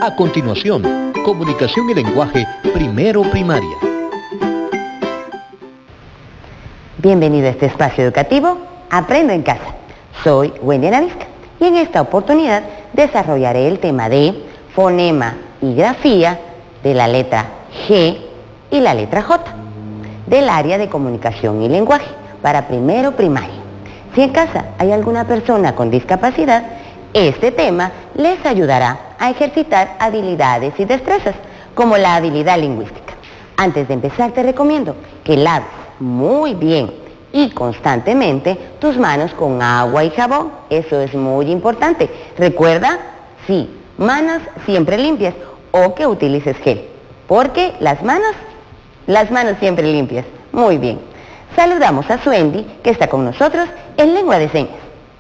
A continuación, comunicación y lenguaje primero primaria. Bienvenido a este espacio educativo Aprendo en Casa. Soy Wendy Navisca y en esta oportunidad desarrollaré el tema de fonema y grafía de la letra G y la letra J del área de comunicación y lenguaje para primero primaria. Si en casa hay alguna persona con discapacidad, este tema les ayudará a ejercitar habilidades y destrezas, como la habilidad lingüística. Antes de empezar, te recomiendo que laves muy bien y constantemente tus manos con agua y jabón. Eso es muy importante. Recuerda, sí, manos siempre limpias o que utilices gel, porque las manos siempre limpias. Muy bien. Saludamos a Suendi, que está con nosotros en lengua de señas.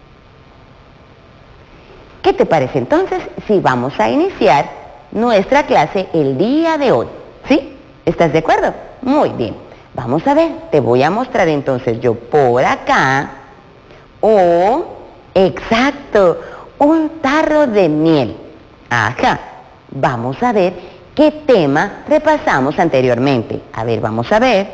¿Qué te parece entonces si vamos a iniciar nuestra clase el día de hoy? ¿Sí? ¿Estás de acuerdo? Muy bien. Vamos a ver, te voy a mostrar entonces yo por acá exacto, un tarro de miel. Ajá. Vamos a ver qué tema repasamos anteriormente. A ver, vamos a ver.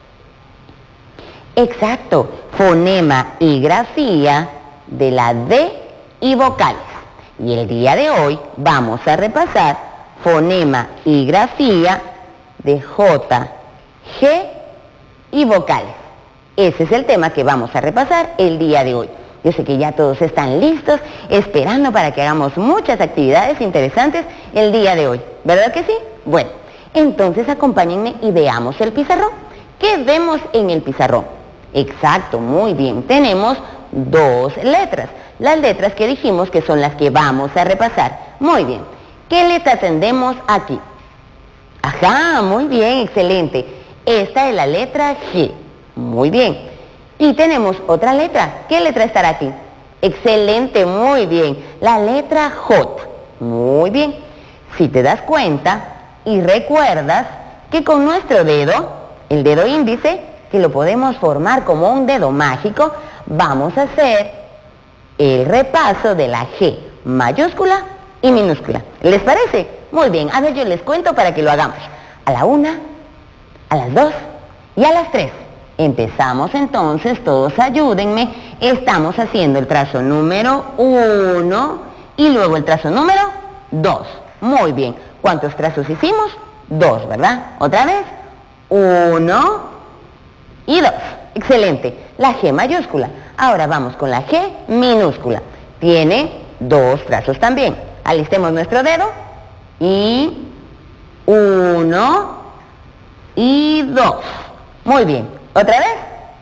Exacto, fonema y grafía de la D y vocales. Y el día de hoy vamos a repasar fonema y grafía de J, G y vocales. Ese es el tema que vamos a repasar el día de hoy. Yo sé que ya todos están listos, esperando para que hagamos muchas actividades interesantes el día de hoy. ¿Verdad que sí? Bueno, entonces acompáñenme y veamos el pizarrón. ¿Qué vemos en el pizarrón? Exacto, muy bien. Tenemos dos letras. Las letras que dijimos que son las que vamos a repasar. Muy bien. ¿Qué letra tendremos aquí? Ajá, muy bien, excelente. Esta es la letra G. Muy bien. Y tenemos otra letra. ¿Qué letra estará aquí? Excelente, muy bien. La letra J. Muy bien. Si te das cuenta y recuerdas que con nuestro dedo, el dedo índice, que lo podemos formar como un dedo mágico, vamos a hacer el repaso de la G mayúscula y minúscula. ¿Les parece? Muy bien, a ver, yo les cuento para que lo hagamos. A la 1, a las 2 y a las 3. Empezamos entonces, todos ayúdenme. Estamos haciendo el trazo número 1 y luego el trazo número 2. Muy bien. ¿Cuántos trazos hicimos? 2, ¿verdad? Otra vez. 1 y 2. Excelente. La G mayúscula. Ahora vamos con la G minúscula. Tiene 2 trazos también. Alistemos nuestro dedo. Y 1 y 2. Muy bien. Otra vez.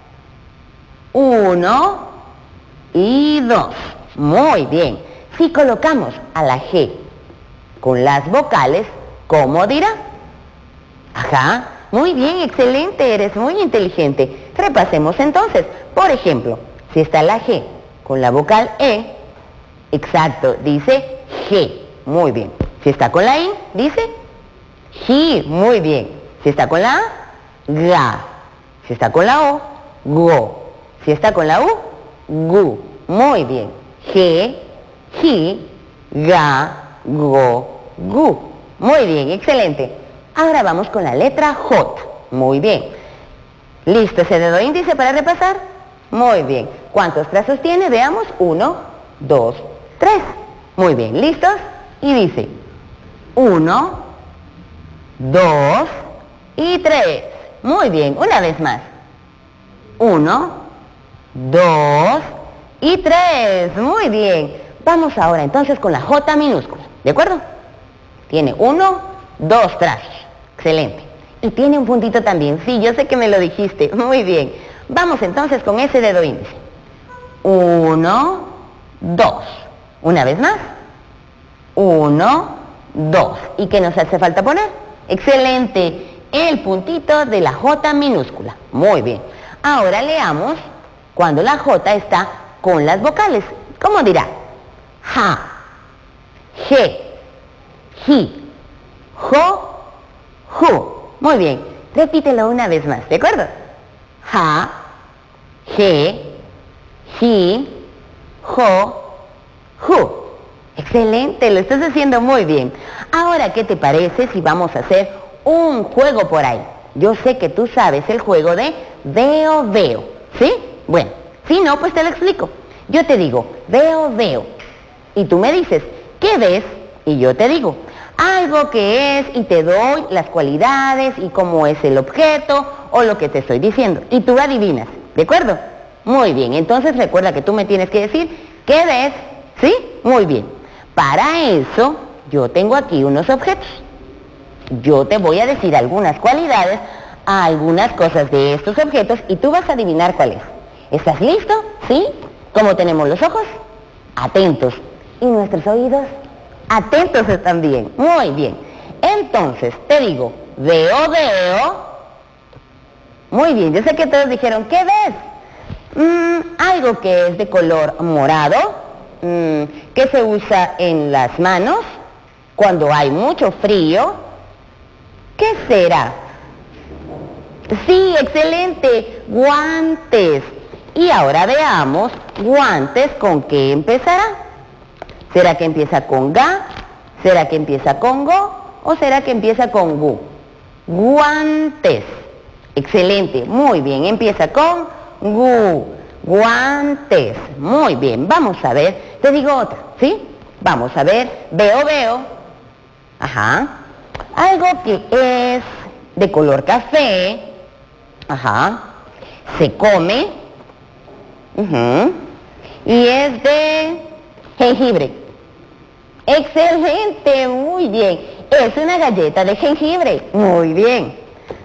1 y 2. Muy bien. Si colocamos a la G con las vocales, ¿cómo dirá? Ajá. Muy bien, excelente, eres muy inteligente. Repasemos entonces. Por ejemplo, si está la G con la vocal E, exacto, dice G. Muy bien. Si está con la I, dice G. Muy bien. Si está con la A, Ga. Si está con la O, Go. Si está con la U, Gu. Muy bien. G, Gi, Ga, Go, Gu. Muy bien, excelente. Ahora vamos con la letra J. Muy bien. ¿Listo ese dedo índice para repasar? Muy bien. ¿Cuántos trazos tiene? Veamos. 1, 2, 3. Muy bien. ¿Listos? Y dice 1, 2 y 3. Muy bien. Una vez más. 1, 2 y 3. Muy bien. Vamos ahora entonces con la J minúscula. ¿De acuerdo? Tiene 1, 2 trazos. Excelente. Y tiene un puntito también. Sí, yo sé que me lo dijiste. Muy bien. Vamos entonces con ese dedo índice. 1, 2. Una vez más. 1, 2. ¿Y qué nos hace falta poner? Excelente. El puntito de la J minúscula. Muy bien. Ahora leamos cuando la J está con las vocales. ¿Cómo dirá? Ja, G, Ji, Jo, Ju. Muy bien. Repítelo una vez más, ¿de acuerdo? Ja, G, Ji, Jo, Ju. Excelente, lo estás haciendo muy bien. Ahora, ¿qué te parece si vamos a hacer un juego por ahí? Yo sé que tú sabes el juego de veo, veo, ¿sí? Bueno, si no, pues te lo explico. Yo te digo, veo, veo. Y tú me dices, ¿qué ves? Y yo te digo, algo que es, y te doy las cualidades y cómo es el objeto o lo que te estoy diciendo. Y tú adivinas, ¿de acuerdo? Muy bien, entonces recuerda que tú me tienes que decir, ¿qué ves? ¿Sí? Muy bien. Para eso, yo tengo aquí unos objetos. Yo te voy a decir algunas cualidades, algunas cosas de estos objetos y tú vas a adivinar cuál es. ¿Estás listo? ¿Sí? ¿Cómo tenemos los ojos? Atentos. ¿Y nuestros oídos? Atentos también. Muy bien. Entonces, te digo, veo, veo. Muy bien, yo sé que todos dijeron, ¿qué ves? Algo que es de color morado, que se usa en las manos cuando hay mucho frío. ¿Qué será? Sí, excelente, guantes. Y ahora veamos, guantes, ¿con qué empezará? ¿Será que empieza con ga? ¿Será que empieza con go? ¿O será que empieza con gu? Guantes. Excelente, muy bien, empieza con gu. Guantes. Muy bien, vamos a ver, te digo otra, ¿sí? Vamos a ver, veo, veo. Ajá. Algo que es de color café. Ajá. Se come. Y es de jengibre. Excelente, muy bien. Es una galleta de jengibre. Muy bien.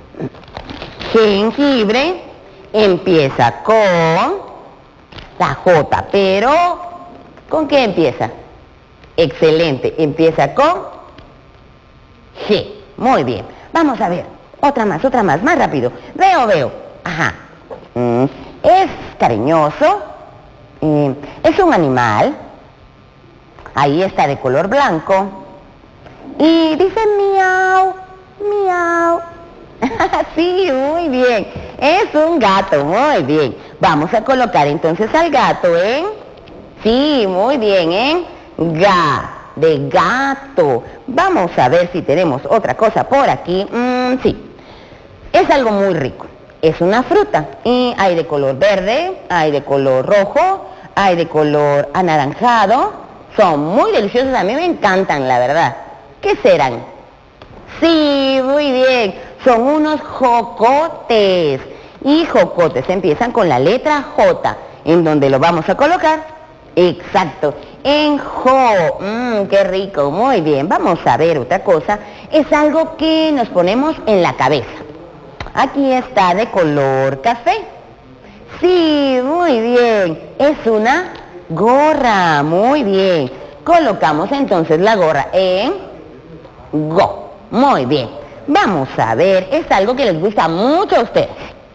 Jengibre empieza con la J, pero ¿con qué empieza? Excelente, empieza con G. Muy bien. Vamos a ver. Otra más rápido. Veo, veo. Ajá. Es cariñoso. Es un animal. Ahí está de color blanco. Y dice miau, miau. Sí, muy bien. Es un gato, muy bien. Vamos a colocar entonces al gato en... Sí, muy bien, en ga, de gato. Vamos a ver si tenemos otra cosa por aquí. Sí, es algo muy rico. Es una fruta. Y hay de color verde, hay de color rojo, hay de color anaranjado. Son muy deliciosos, a mí me encantan, la verdad. ¿Qué serán? Sí, muy bien. Son unos jocotes. Y jocotes empiezan con la letra J. ¿En donde lo vamos a colocar? Exacto, en jo. Qué rico, muy bien. Vamos a ver otra cosa. Es algo que nos ponemos en la cabeza. Aquí está de color café. Sí, muy bien. Es una gorra, muy bien. Colocamos entonces la gorra en go. Muy bien. Vamos a ver, es algo que les gusta mucho a ustedes.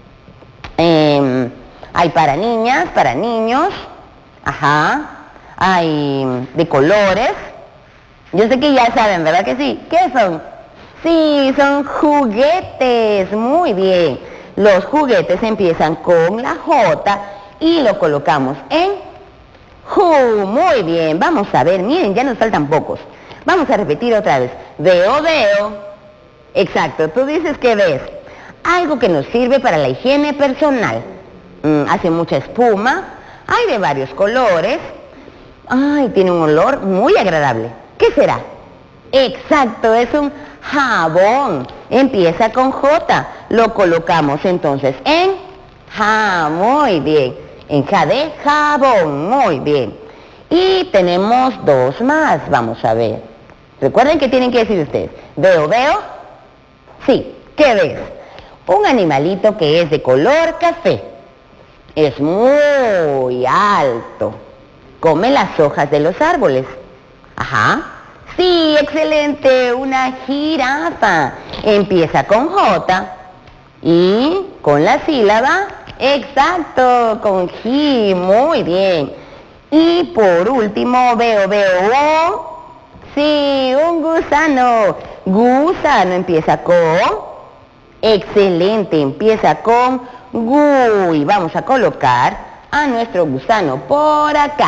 Hay para niñas, para niños. Ajá. Hay de colores. Yo sé que ya saben, ¿verdad que sí? ¿Qué son? Sí, son juguetes. Muy bien. Los juguetes empiezan con la J y lo colocamos en ju. Muy bien. Vamos a ver, miren, ya nos faltan pocos. Vamos a repetir otra vez. Veo, veo. Exacto, tú dices que ves. Algo que nos sirve para la higiene personal. Hace mucha espuma. Hay de varios colores. Ay, tiene un olor muy agradable. ¿Qué será? Exacto, es un jabón. Empieza con J. Lo colocamos entonces en ja. Muy bien. En ja de jabón. Muy bien. Y tenemos dos más. Vamos a ver. Recuerden que tienen que decir ustedes. Veo, veo. Sí. ¿Qué ves? Un animalito que es de color café. Es muy alto. Come las hojas de los árboles. Ajá. Sí, excelente. Una jirafa. Empieza con J y con la sílaba. Exacto, con J. Muy bien. Y por último, veo, veo. Sí, un gusano. Gusano empieza con... Excelente, empieza con gu. Y vamos a colocar a nuestro gusano por acá.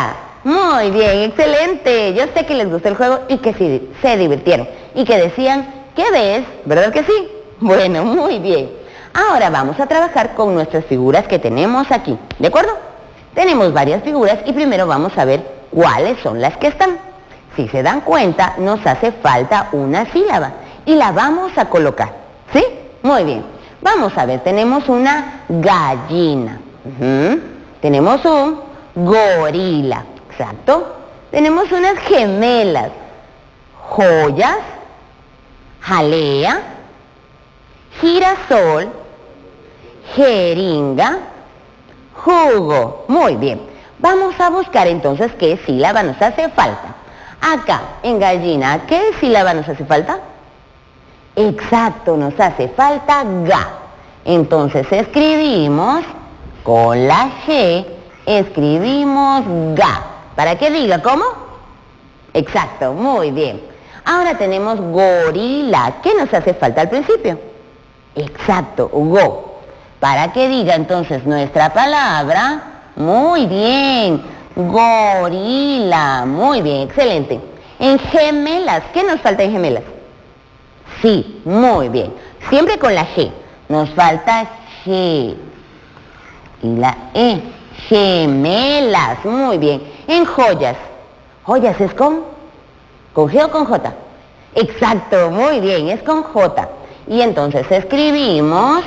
Muy bien, excelente. Yo sé que les gustó el juego y que sí, se divirtieron. Y que decían, ¿qué ves? ¿Verdad que sí? Bueno, muy bien. Ahora vamos a trabajar con nuestras figuras que tenemos aquí, ¿de acuerdo? Tenemos varias figuras y primero vamos a ver cuáles son las que están. Si se dan cuenta, nos hace falta una sílaba y la vamos a colocar, ¿sí? Muy bien. Vamos a ver, tenemos una gallina. Tenemos un gorila, exacto. Tenemos unas gemelas, joyas, jalea, girasol, jeringa, jugo. Muy bien. Vamos a buscar entonces qué sílaba nos hace falta. Acá, en gallina, ¿qué sílaba nos hace falta? Exacto, nos hace falta ga. Entonces escribimos con la G, escribimos ga. ¿Para que diga cómo? Exacto, muy bien. Ahora tenemos gorila. ¿Qué nos hace falta al principio? Exacto, go. Para que diga entonces nuestra palabra, muy bien, gorila, muy bien, excelente. En gemelas, ¿qué nos falta en gemelas? Sí, muy bien, siempre con la G, nos falta G y la E, gemelas, muy bien. En joyas, joyas es con G o con J. Exacto, muy bien, es con J. Y entonces escribimos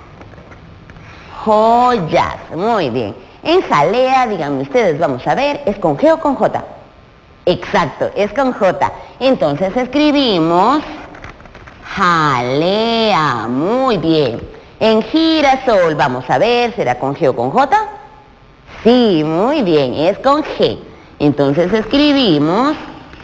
joyas, muy bien. En jalea, díganme ustedes, vamos a ver, ¿es con G o con J? Exacto, es con J. Entonces escribimos jalea, muy bien. En girasol, vamos a ver, ¿será con G o con J? Sí, muy bien, es con G. Entonces escribimos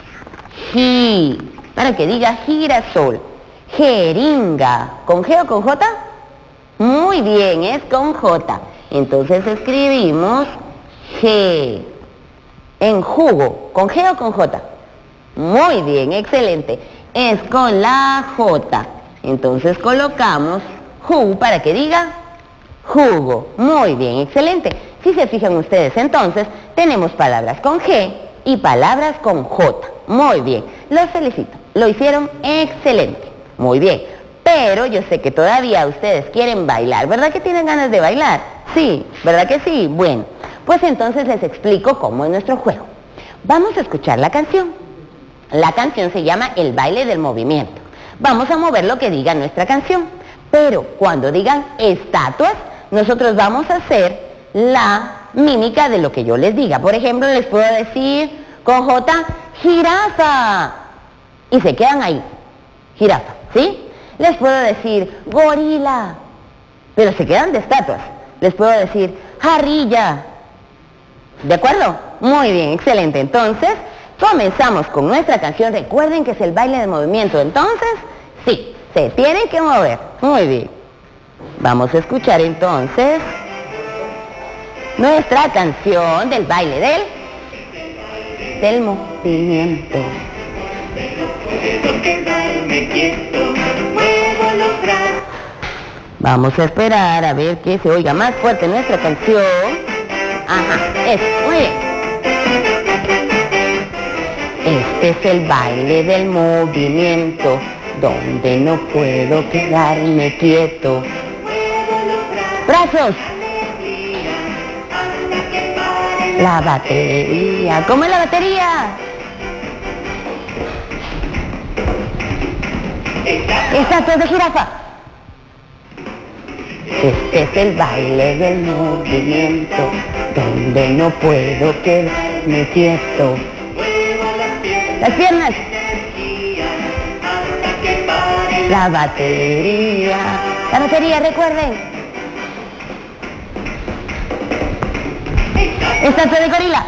para que diga girasol. Jeringa, ¿con G o con J? Muy bien, es con J. Entonces escribimos G. En jugo, ¿con G o con J? Muy bien, excelente. Es con la J. Entonces colocamos jugo para que diga jugo. Muy bien, excelente. Si se fijan ustedes entonces, tenemos palabras con G y palabras con J. Muy bien, los felicito. Lo hicieron excelente. Muy bien. Pero yo sé que todavía ustedes quieren bailar, ¿verdad que tienen ganas de bailar? Sí, ¿verdad que sí? Bueno, pues entonces les explico cómo es nuestro juego. Vamos a escuchar la canción. La canción se llama El baile del movimiento. Vamos a mover lo que diga nuestra canción. Pero cuando digan estatuas, nosotros vamos a hacer la mímica de lo que yo les diga. Por ejemplo, les puedo decir con J, jirafa. Y se quedan ahí, jirafa, ¿sí? Les puedo decir gorila, pero se quedan de estatuas. Les puedo decir jarrilla. ¿De acuerdo? Muy bien, excelente. Entonces, comenzamos con nuestra canción. Recuerden que es el baile de movimiento. Entonces, sí, se tienen que mover. Muy bien. Vamos a escuchar entonces nuestra canción del baile del movimiento. Vamos a esperar a ver que se oiga más fuerte nuestra canción. Ajá, eso, muy bien. Este es el baile del movimiento, donde no puedo quedarme quieto. ¡Brazos! La batería. ¿Cómo es la batería? Estatuas de jirafa. Este es el baile del movimiento, donde no puedo quedarme quieto. Las piernas. La batería. La batería, recuerden. Estatua de gorila.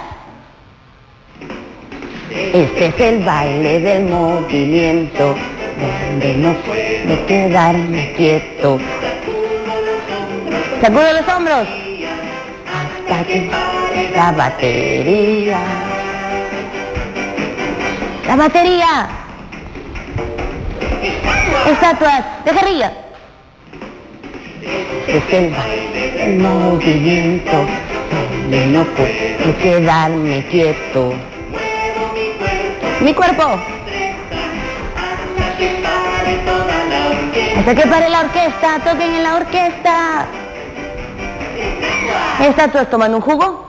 Este es el baile del movimiento, donde no puedo quedarme quieto. Sacudo los hombros. Hasta que la batería. La batería. Estatuas de guerrilla. Es el baile del movimiento, donde no puedo quedarme quieto. Mi cuerpo. Hasta que pare la orquesta, toquen en la orquesta. ¿Estás todos tomando un jugo?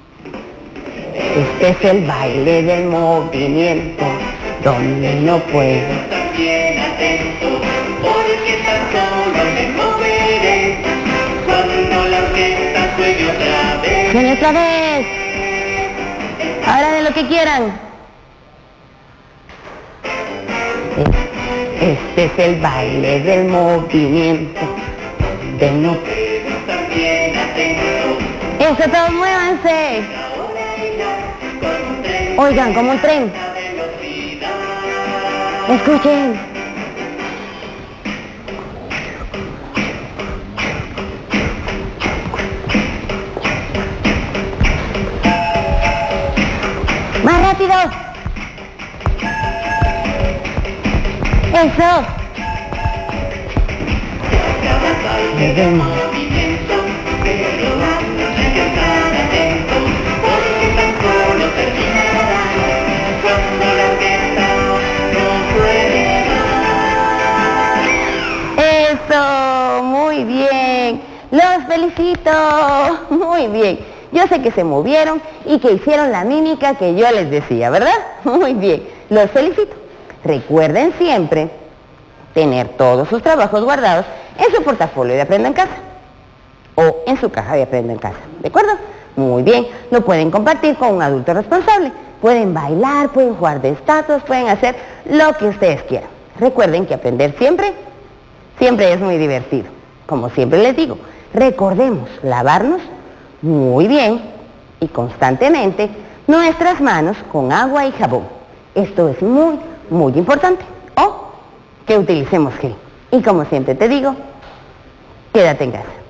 Este es el baile del movimiento, donde no puedo estar bien atento, porque tan solo me moveré cuando la orquesta juegue otra vez. ¡Suene otra vez! Ahora de lo que quieran. Este es el baile del movimiento, donde no puedo estar bien atento. ¡Eso, todos muévanse! Oigan, como un tren. Escuchen. Más rápido. Eso. Eso, muy bien. Los felicito. Muy bien. Yo sé que se movieron y que hicieron la mímica que yo les decía, ¿verdad? Muy bien. Los felicito. Recuerden siempre tener todos sus trabajos guardados en su portafolio de Aprenda en Casa o en su caja de Aprenda en Casa, ¿de acuerdo? Muy bien, lo pueden compartir con un adulto responsable, pueden bailar, pueden jugar de estatuas, pueden hacer lo que ustedes quieran. Recuerden que aprender siempre es muy divertido. Como siempre les digo, recordemos lavarnos muy bien y constantemente nuestras manos con agua y jabón. Esto es muy importante. O que utilicemos gel. Y como siempre te digo, quédate en casa.